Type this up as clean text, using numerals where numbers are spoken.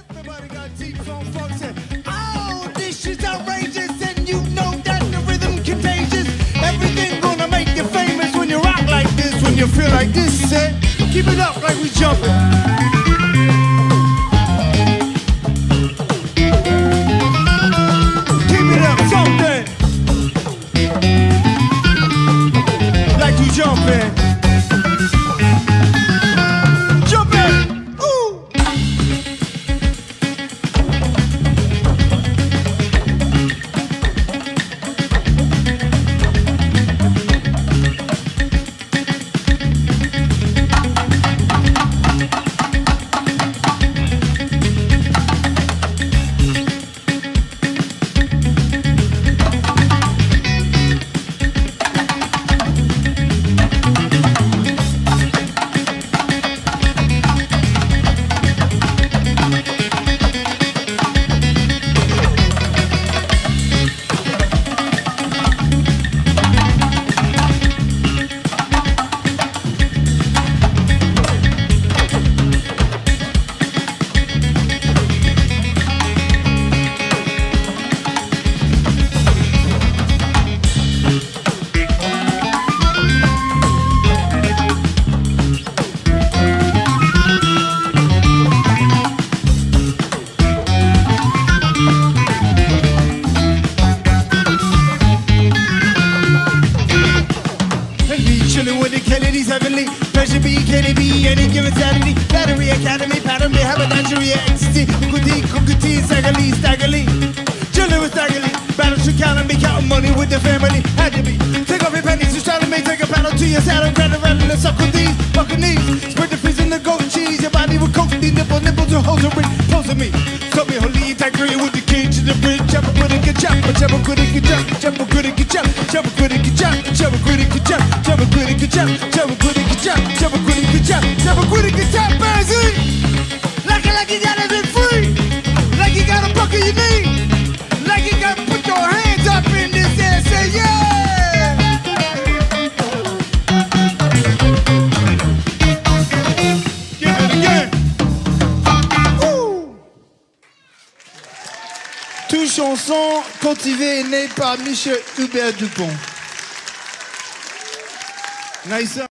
Everybody got teeth on folks and oh, this shit's outrageous, and you know that the rhythm contagious. Everything gonna make you famous when you rock like this, when you feel like this. Keep it up like we jumping. Keep it up, something like you jumping. Heavenly pleasure be, can it be any given Saturday? Battery Academy, pattern me, haberdashery, ecstasy, cookie, staggerly, chillin' with staggerly, battle to count and be counting money with the family. Had to be, take off your pennies, you try to make, take a panel to your saddle, grab the rattle and suck with these, fucking knees, spread the fish in the goat cheese, your body with coke, these nipple to hold a ring, pose me, so me holy, integrity with the key to the bridge, jump with it, get jump, jump with it, get jump, jump with it, get jump, jump with it, get jump, jump with it, get jump, jump with it, get jump, jump with it, get jump, jump with it, get jump, jump with it, get jump, Bersy! Like you gotta be free, like you got a bucket you need, like you gotta put your hands up in this air, say yeah! Give it again. Toute chanson cultivée et née par Michel Hubert Dupont. Nice.